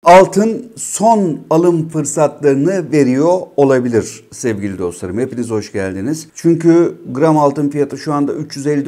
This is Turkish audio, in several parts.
Altın son alım fırsatlarını veriyor olabilir sevgili dostlarım. Hepiniz hoş geldiniz. Çünkü gram altın fiyatı şu anda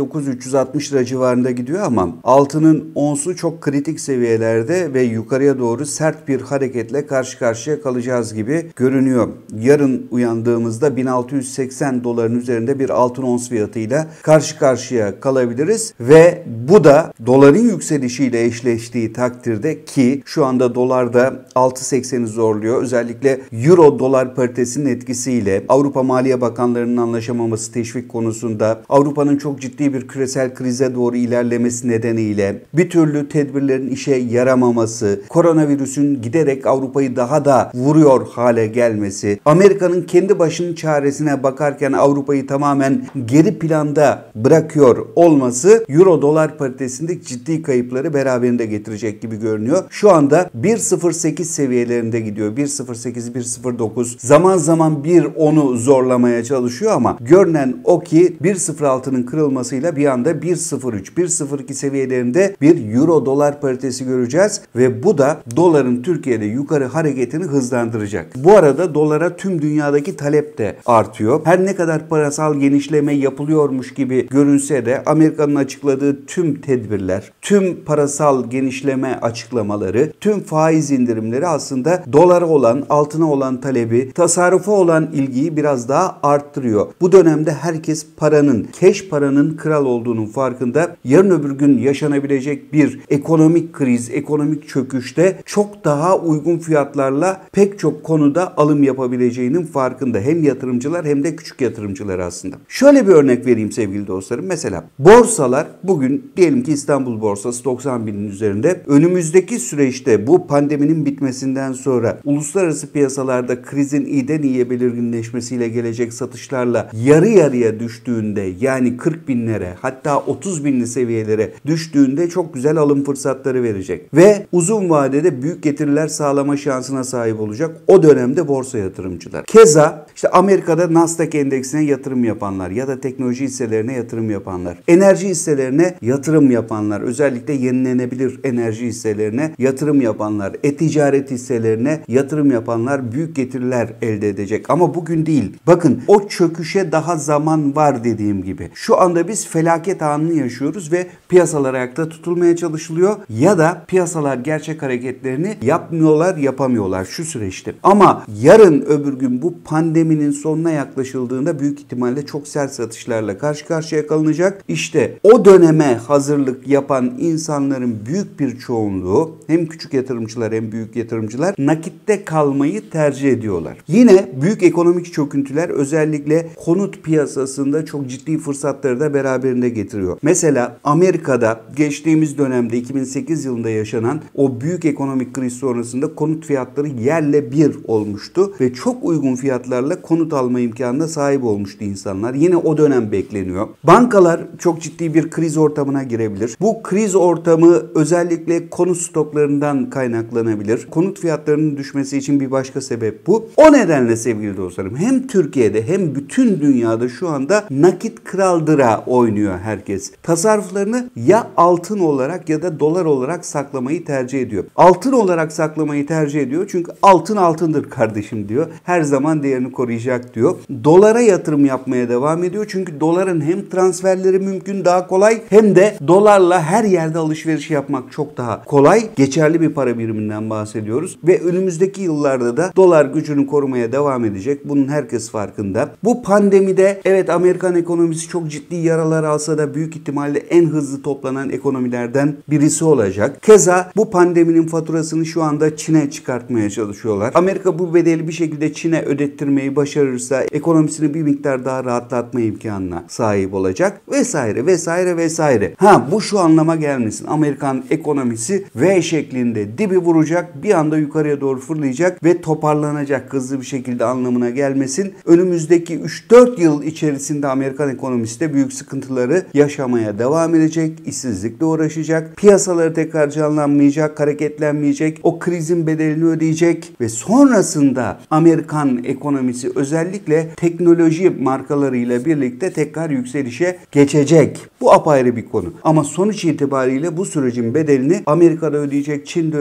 359-360 lira civarında gidiyor ama altının onsu çok kritik seviyelerde ve yukarıya doğru sert bir hareketle karşı karşıya kalacağız gibi görünüyor. Yarın uyandığımızda 1680 doların üzerinde bir altın ons fiyatıyla karşı karşıya kalabiliriz ve bu da doların yükselişiyle eşleştiği takdirde ki şu anda dolar da 6.80'i zorluyor. Özellikle euro dolar paritesinin etkisiyle Avrupa Maliye Bakanlarının anlaşamaması teşvik konusunda Avrupa'nın çok ciddi bir küresel krize doğru ilerlemesi nedeniyle bir türlü tedbirlerin işe yaramaması, koronavirüsün giderek Avrupa'yı daha da vuruyor hale gelmesi, Amerika'nın kendi başının çaresine bakarken Avrupa'yı tamamen geri planda bırakıyor olması euro dolar paritesinde ciddi kayıpları beraberinde getirecek gibi görünüyor. Şu anda 1.08 seviyelerinde gidiyor. 1.08, 1.09. Zaman zaman 1.10'u zorlamaya çalışıyor ama görünen o ki 1.06'nın kırılmasıyla bir anda 1.03, 1.02 seviyelerinde bir euro dolar paritesi göreceğiz ve bu da doların Türkiye'de yukarı hareketini hızlandıracak. Bu arada dolara tüm dünyadaki talep de artıyor. Her ne kadar parasal genişleme yapılıyormuş gibi görünse de Amerika'nın açıkladığı tüm tedbirler, tüm parasal genişleme açıklamaları, tüm faiz indirimleri aslında dolara olan, altına olan talebi, tasarrufa olan ilgiyi biraz daha arttırıyor. Bu dönemde herkes paranın, keş paranın kral olduğunun farkında. Yarın öbür gün yaşanabilecek bir ekonomik kriz, ekonomik çöküşte çok daha uygun fiyatlarla pek çok konuda alım yapabileceğinin farkında. Hem yatırımcılar hem de küçük yatırımcılar aslında. Şöyle bir örnek vereyim sevgili dostlarım. Mesela borsalar bugün diyelim ki İstanbul borsası 90 binin üzerinde. Önümüzdeki süreçte bu pandeminin bitmesinden sonra uluslararası piyasalarda krizin iyiden iyiye belirginleşmesiyle gelecek satışlarla yarı yarıya düştüğünde yani 40 binlere hatta 30 binli seviyelere düştüğünde çok güzel alım fırsatları verecek. Ve uzun vadede büyük getiriler sağlama şansına sahip olacak o dönemde borsa yatırımcılar. Keza işte Amerika'da Nasdaq endeksine yatırım yapanlar ya da teknoloji hisselerine yatırım yapanlar, enerji hisselerine yatırım yapanlar, özellikle yenilenebilir enerji hisselerine yatırım yapanlar, e-ticaret hisselerine yatırım yapanlar büyük getiriler elde edecek. Ama bugün değil. Bakın o çöküşe daha zaman var dediğim gibi. Şu anda biz felaket anını yaşıyoruz ve piyasalar ayakta tutulmaya çalışılıyor ya da piyasalar gerçek hareketlerini yapmıyorlar, yapamıyorlar şu süreçte. Ama yarın öbür gün bu pandeminin sonuna yaklaşıldığında büyük ihtimalle çok sert satışlarla karşı karşıya kalınacak. İşte o döneme hazırlık yapan insanların büyük bir çoğunluğu hem küçük yatırımcılar hem büyük yatırımcılar nakitte kalmayı tercih ediyorlar. Yine büyük ekonomik çöküntüler özellikle konut piyasasında çok ciddi fırsatları da beraberinde getiriyor. Mesela Amerika'da geçtiğimiz dönemde 2008 yılında yaşanan o büyük ekonomik kriz sonrasında konut fiyatları yerle bir olmuştu ve çok uygun fiyatlarla konut alma imkanına sahip olmuştu insanlar. Yine o dönem bekleniyor. Bankalar çok ciddi bir kriz ortamına girebilir. Bu kriz ortamı özellikle konut stoklarından kaynaklanabilir. Konut fiyatlarının düşmesi için bir başka sebep bu. O nedenle sevgili dostlarım hem Türkiye'de hem bütün dünyada şu anda nakit kraldıra oynuyor herkes. Tasarruflarını ya altın olarak ya da dolar olarak saklamayı tercih ediyor. Altın olarak saklamayı tercih ediyor çünkü altın altındır kardeşim diyor. Her zaman değerini koruyacak diyor. Dolara yatırım yapmaya devam ediyor çünkü doların hem transferleri mümkün daha kolay hem de dolarla her yerde alışveriş yapmak çok daha kolay. Geçerli bir para biriminden bahsediyoruz ve önümüzdeki yıllarda da dolar gücünü korumaya devam edecek. Bunun herkes farkında. Bu pandemide evet Amerikan ekonomisi çok ciddi yaralar alsa da büyük ihtimalle en hızlı toplanan ekonomilerden birisi olacak. Keza bu pandeminin faturasını şu anda Çin'e çıkartmaya çalışıyorlar. Amerika bu bedeli bir şekilde Çin'e ödettirmeyi başarırsa ekonomisini bir miktar daha rahatlatma imkanına sahip olacak vesaire vesaire vesaire. Bu şu anlama gelmesin. Amerikan ekonomisi V şeklinde dibi vuracak, bir anda yukarıya doğru fırlayacak ve toparlanacak hızlı bir şekilde anlamına gelmesin. Önümüzdeki 3-4 yıl içerisinde Amerikan ekonomisi de büyük sıkıntıları yaşamaya devam edecek, işsizlikle uğraşacak, piyasaları tekrar canlanmayacak, hareketlenmeyecek, o krizin bedelini ödeyecek ve sonrasında Amerikan ekonomisi özellikle teknoloji markalarıyla birlikte tekrar yükselişe geçecek. Bu apayrı bir konu. Ama sonuç itibariyle bu sürecin bedelini Amerika'da ödeyecek, Çin'de ödeyecek,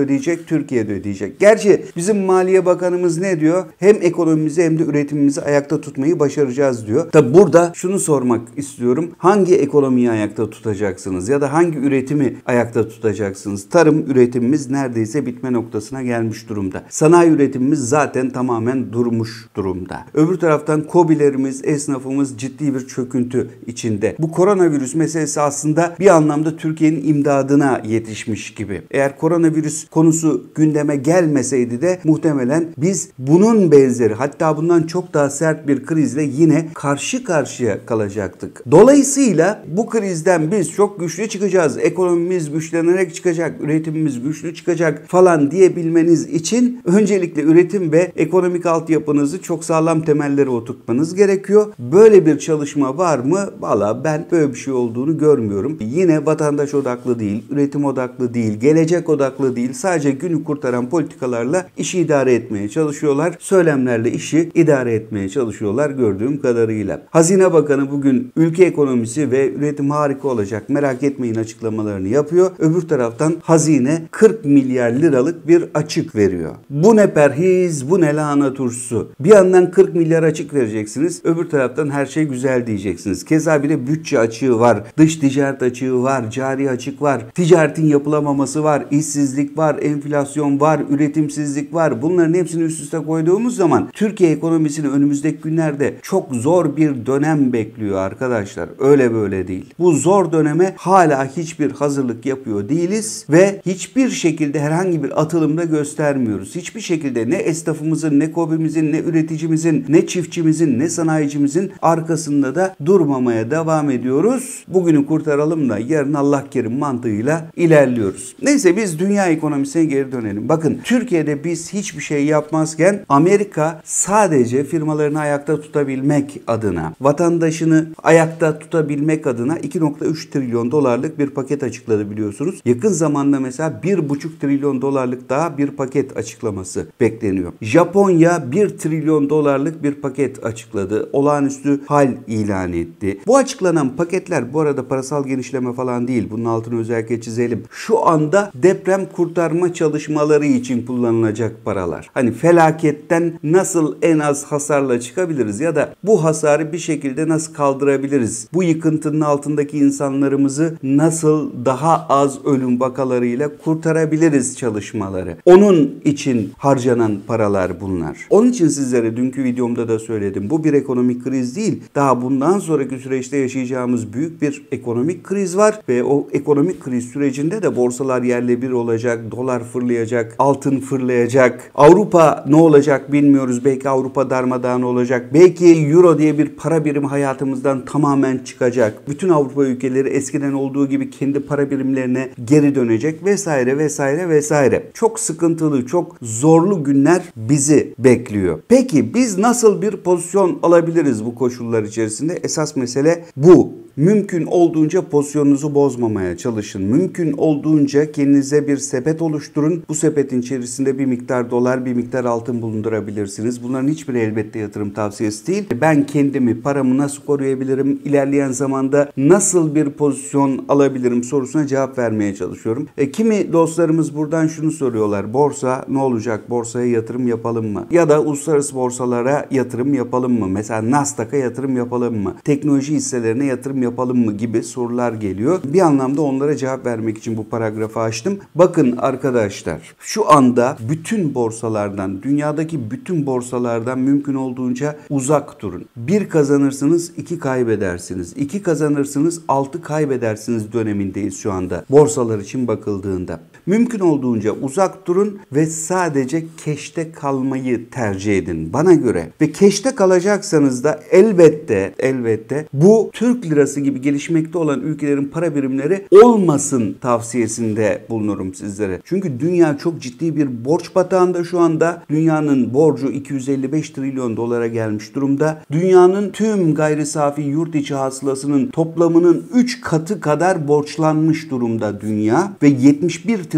Türkiye'de ödeyecek. Gerçi bizim Maliye Bakanımız ne diyor? Hem ekonomimizi hem de üretimimizi ayakta tutmayı başaracağız diyor. Tabi burada şunu sormak istiyorum. Hangi ekonomiyi ayakta tutacaksınız ya da hangi üretimi ayakta tutacaksınız? Tarım üretimimiz neredeyse bitme noktasına gelmiş durumda. Sanayi üretimimiz zaten tamamen durmuş durumda. Öbür taraftan KOBİ'lerimiz, esnafımız ciddi bir çöküntü içinde. Bu koronavirüs meselesi aslında bir anlamda Türkiye'nin imdadına yetişmiş gibi. Eğer koronavirüs konusu gündeme gelmeseydi de muhtemelen biz bunun benzeri, hatta bundan çok daha sert bir krizle yine karşı karşıya kalacaktık. Dolayısıyla bu krizden biz çok güçlü çıkacağız, ekonomimiz güçlenerek çıkacak, üretimimiz güçlü çıkacak falan diyebilmeniz için öncelikle üretim ve ekonomik altyapınızı çok sağlam temellere oturtmanız gerekiyor. Böyle bir çalışma var mı? Valla ben böyle bir şey olduğunu görmüyorum. Yine vatandaş odaklı değil, üretim odaklı değil, gelecek odaklı değil, sadece günü kurtaran politikalarla işi idare etmeye çalışıyorlar. Söylemlerle işi idare etmeye çalışıyorlar gördüğüm kadarıyla. Hazine Bakanı bugün ülke ekonomisi ve üretim harika olacak, merak etmeyin açıklamalarını yapıyor. Öbür taraftan hazine 40 milyar liralık bir açık veriyor. Bu ne perhiz, bu ne lahana turşusu. Bir yandan 40 milyar açık vereceksiniz, öbür taraftan her şey güzel diyeceksiniz. Keza bir de bütçe açığı var, dış ticaret açığı var, cari açık var, ticaretin yapılamaması var, işsizlik var, enflasyon var, üretimsizlik var. Bunların hepsini üst üste koyduğumuz zaman Türkiye ekonomisini önümüzdeki günlerde çok zor bir dönem bekliyor arkadaşlar. Öyle böyle değil. Bu zor döneme hala hiçbir hazırlık yapıyor değiliz ve hiçbir şekilde herhangi bir atılımda göstermiyoruz. Hiçbir şekilde ne esnafımızın, ne KOBİ'mizin, ne üreticimizin, ne çiftçimizin, ne sanayicimizin arkasında da durmamaya devam ediyoruz. Bugünü kurtaralım da yarın Allah kerim mantığıyla ilerliyoruz. Neyse biz dünya ekonomisine geri dönelim. Bakın Türkiye'de biz hiçbir şey yapmazken Amerika sadece firmalarını ayakta tutabilmek adına, vatandaşını ayakta tutabilmek adına 2,3 trilyon dolarlık bir paket açıkladı biliyorsunuz. Yakın zamanda mesela 1,5 trilyon dolarlık daha bir paket açıklaması bekleniyor. Japonya 1 trilyon dolarlık bir paket açıkladı. Olağanüstü hal ilan etti. Bu açıklanan paketler bu arada parasal genişleme falan değil. Bunun altını özellikle çizelim. Şu anda deprem kurtarma çalışmaları için kullanılacak paralar. Hani felaketten nasıl en az hasarla çıkabiliriz ya da bu hasarı bir şekilde nasıl kaldırabiliriz? Bu yıkıntının altındaki insanlarımızı nasıl daha az ölüm vakalarıyla kurtarabiliriz çalışmaları. Onun için harcanan paralar bunlar. Onun için sizlere dünkü videomda da söyledim. Bu bir ekonomik kriz değil. Daha bundan sonraki süreçte yaşayacağımız büyük bir ekonomik kriz var ve o ekonomik kriz sürecinde de borsalar yerle bir olacak, dolar fırlayacak, altın fırlayacak. Avrupa ne olacak bilmiyoruz. Belki Avrupa darmadağın olacak. Belki euro diye bir para birimi hayatımızdan tamamen çıkacak. Bütün Avrupa ülkeleri eskiden olduğu gibi kendi para birimlerine geri dönecek vesaire vesaire vesaire. Çok sıkıntılı, çok zorlu günler bizi bekliyor. Peki biz nasıl bir pozisyon alabiliriz bu koşullar içerisinde? Esas mesele bu. Mümkün olduğunca pozisyonunuzu bozmamaya çalışın. Mümkün olduğunca kendinize bir sepet oluşturun. Bu sepetin içerisinde bir miktar dolar, bir miktar altın bulundurabilirsiniz. Bunların hiçbiri elbette yatırım tavsiyesi değil. Ben kendimi, paramı nasıl koruyabilirim? İlerleyen zamanda nasıl bir pozisyon alabilirim sorusuna cevap vermeye çalışıyorum. Kimi dostlarımız buradan şunu soruyorlar. Borsa ne olacak? Borsaya yatırım yapalım mı? Ya da uluslararası borsalara yatırım yapalım mı? Mesela Nasdaq'a yatırım yapalım mı? Teknoloji hisselerine yatırım yapalım mı gibi sorular geliyor. Bir anlamda onlara cevap vermek için bu paragrafı açtım. Bakın arkadaşlar, şu anda bütün borsalardan, dünyadaki bütün borsalardan mümkün olduğunca uzak durun. 1 kazanırsınız, 2 kaybedersiniz. 2 kazanırsınız, 6 kaybedersiniz dönemindeyiz şu anda. Borsalar için bakıldığında. Mümkün olduğunca uzak durun ve sadece keşte kalmayı tercih edin bana göre. Ve keşte kalacaksanız da elbette bu Türk lirası gibi gelişmekte olan ülkelerin para birimleri olmasın tavsiyesinde bulunurum sizlere. Çünkü dünya çok ciddi bir borç batağında şu anda. Dünyanın borcu 255 trilyon dolara gelmiş durumda. Dünyanın tüm gayri safi yurt içi hasılasının toplamının 3 katı kadar borçlanmış durumda dünya ve 71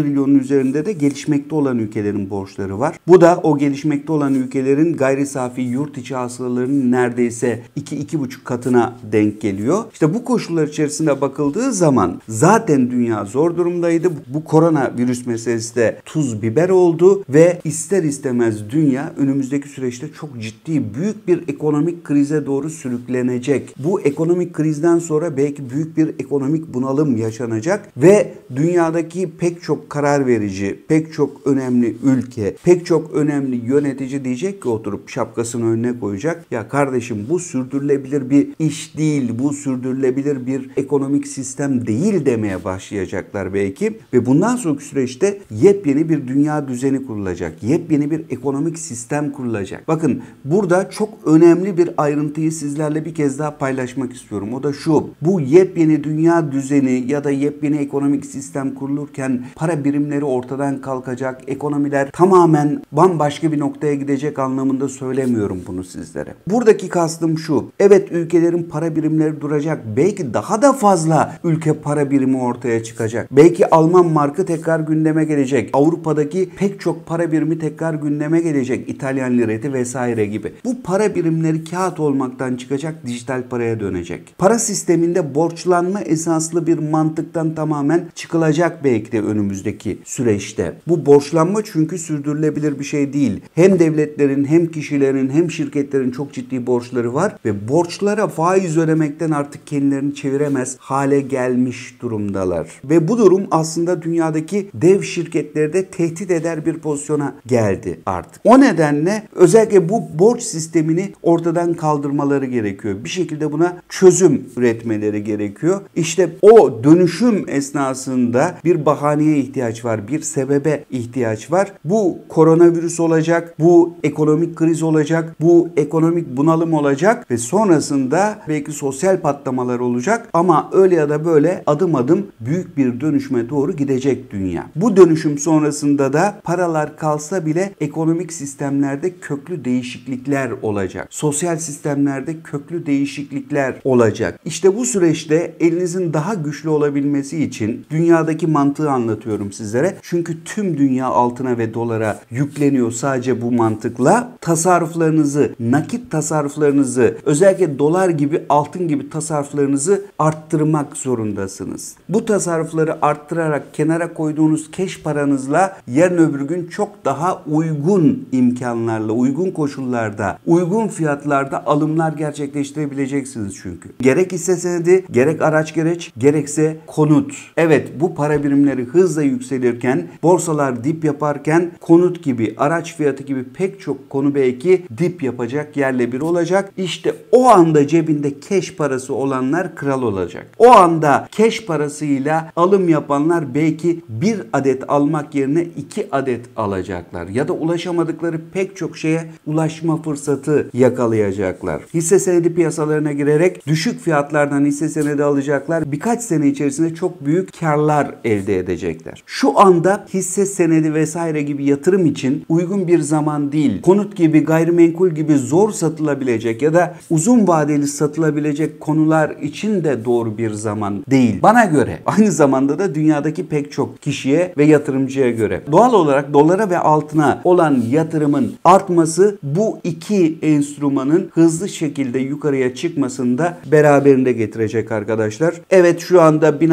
trilyonun üzerinde de gelişmekte olan ülkelerin borçları var. Bu da o gelişmekte olan ülkelerin gayri safi yurt içi hasılalarının neredeyse 2-2,5 katına denk geliyor. İşte bu koşullar içerisinde bakıldığı zaman zaten dünya zor durumdaydı. Bu koronavirüs meselesi de tuz biber oldu ve ister istemez dünya önümüzdeki süreçte çok ciddi büyük bir ekonomik krize doğru sürüklenecek. Bu ekonomik krizden sonra belki büyük bir ekonomik bunalım yaşanacak ve dünyadaki pek çok karar verici, pek çok önemli ülke, pek çok önemli yönetici diyecek ki oturup şapkasını önüne koyacak. Ya kardeşim bu sürdürülebilir bir iş değil, bu sürdürülebilir bir ekonomik sistem değil demeye başlayacaklar belki ve bundan sonraki süreçte yepyeni bir dünya düzeni kurulacak. Yepyeni bir ekonomik sistem kurulacak. Bakın burada çok önemli bir ayrıntıyı sizlerle bir kez daha paylaşmak istiyorum. O da şu. Bu yepyeni dünya düzeni ya da yepyeni ekonomik sistem kurulurken para birimleri ortadan kalkacak. Ekonomiler tamamen bambaşka bir noktaya gidecek anlamında söylemiyorum bunu sizlere. Buradaki kastım şu. Evet ülkelerin para birimleri duracak. Belki daha da fazla ülke para birimi ortaya çıkacak. Belki Alman markı tekrar gündeme gelecek. Avrupa'daki pek çok para birimi tekrar gündeme gelecek. İtalyan lireti vesaire gibi. Bu para birimleri kağıt olmaktan çıkacak, dijital paraya dönecek. Para sisteminde borçlanma esaslı bir mantıktan tamamen çıkılacak belki de önümüzdeki süreçte. Bu borçlanma çünkü sürdürülebilir bir şey değil. Hem devletlerin hem kişilerin hem şirketlerin çok ciddi borçları var ve borçlara faiz ödemekten artık kendilerini çeviremez hale gelmiş durumdalar. Ve bu durum aslında dünyadaki dev şirketleri de tehdit eder bir pozisyona geldi artık. O nedenle özellikle bu borç sistemini ortadan kaldırmaları gerekiyor. Bir şekilde buna çözüm üretmeleri gerekiyor. İşte o dönüşüm esnasında bir bahaneye ihtiyaç var, bir sebebe ihtiyaç var. Bu koronavirüs olacak, bu ekonomik kriz olacak, bu ekonomik bunalım olacak ve sonrasında belki sosyal patlamalar olacak ama öyle ya da böyle adım adım büyük bir dönüşme doğru gidecek dünya. Bu dönüşüm sonrasında da paralar kalsa bile ekonomik sistemlerde köklü değişiklikler olacak. Sosyal sistemlerde köklü değişiklikler olacak. İşte bu süreçte elinizin daha güçlü olabilmesi için dünyadaki mantığı anlatıyorum sizlere. Çünkü tüm dünya altına ve dolara yükleniyor sadece bu mantıkla. Tasarruflarınızı, nakit tasarruflarınızı, özellikle dolar gibi, altın gibi tasarruflarınızı arttırmak zorundasınız. Bu tasarrufları arttırarak kenara koyduğunuz keş paranızla yarın öbür gün çok daha uygun imkanlarla, uygun koşullarda, uygun fiyatlarda alımlar gerçekleştirebileceksiniz çünkü. Gerek hisse senedi, gerek araç gereç, gerekse konut. Evet bu para birimleri hızla yükselirken, borsalar dip yaparken konut gibi, araç fiyatı gibi pek çok konu belki dip yapacak, yerle bir olacak. İşte o anda cebinde keş parası olanlar kral olacak. O anda keş parasıyla alım yapanlar belki bir adet almak yerine 2 adet alacaklar. Ya da ulaşamadıkları pek çok şeye ulaşma fırsatı yakalayacaklar. Hisse senedi piyasalarına girerek düşük fiyatlardan hisse senedi alacaklar. Birkaç sene içerisinde çok büyük karlar elde edecekler. Şu anda hisse senedi vesaire gibi yatırım için uygun bir zaman değil. Konut gibi, gayrimenkul gibi zor satılabilecek ya da uzun vadeli satılabilecek konular için de doğru bir zaman değil. Bana göre, aynı zamanda da dünyadaki pek çok kişiye ve yatırımcıya göre. Doğal olarak dolara ve altına olan yatırımın artması bu iki enstrümanın hızlı şekilde yukarıya çıkmasını da beraberinde getirecek arkadaşlar. Evet şu anda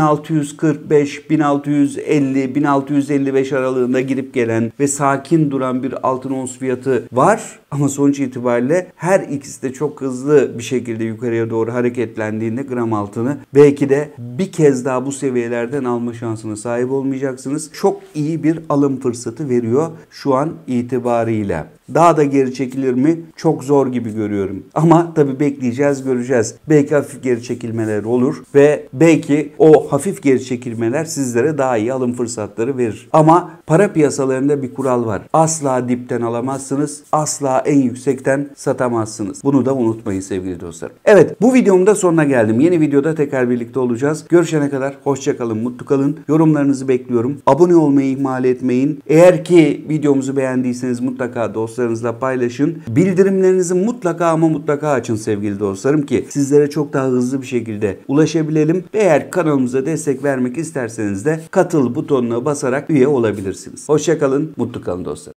1645, 1650, 1655 aralığında girip gelen ve sakin duran bir altın ons fiyatı var. Ama sonuç itibariyle her ikisi de çok hızlı bir şekilde yukarıya doğru hareketlendiğinde gram altını belki de bir kez daha bu seviyelerden alma şansına sahip olmayacaksınız. Çok iyi bir alım fırsatı veriyor şu an itibariyle. Daha da geri çekilir mi? Çok zor gibi görüyorum. Ama tabii bekleyeceğiz, göreceğiz. Belki hafif geri çekilmeler olur ve belki o hafif geri çekilmeler sizlere daha iyi alım fırsatları verir. Ama para piyasalarında bir kural var. Asla dipten alamazsınız. Asla asla en yüksekten satamazsınız. Bunu da unutmayın sevgili dostlarım. Evet, bu videomun da sonuna geldim. Yeni videoda tekrar birlikte olacağız. Görüşene kadar hoşça kalın, mutlu kalın. Yorumlarınızı bekliyorum. Abone olmayı ihmal etmeyin. Eğer ki videomuzu beğendiyseniz mutlaka dostlarınızla paylaşın. Bildirimlerinizi mutlaka ama mutlaka açın sevgili dostlarım ki sizlere çok daha hızlı bir şekilde ulaşabilelim. Eğer kanalımıza destek vermek isterseniz de katıl butonuna basarak üye olabilirsiniz. Hoşça kalın, mutlu kalın dostlarım.